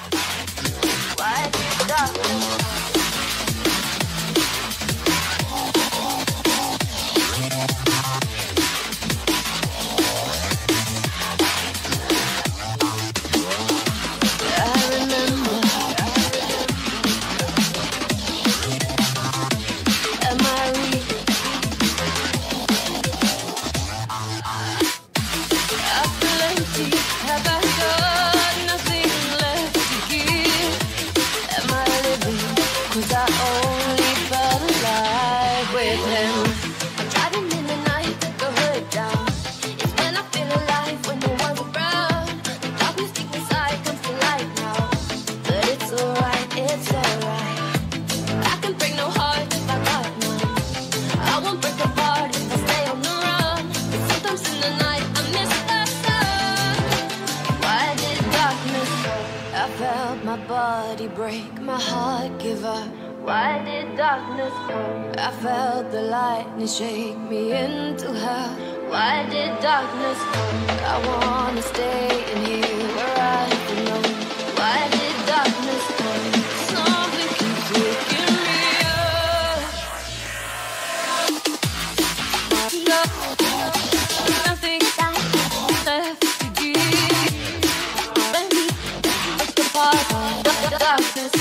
Why did darkness break, my heart give up. Why did darkness come? I felt the lightning shake me into hell. Why did darkness come? I wanna stay in here where I belong. Why did darkness come? Something keeps waking me up. Nothing left to give. Let me break the part of the darkness.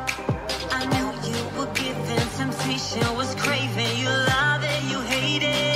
Was craving, you love it, you hate it.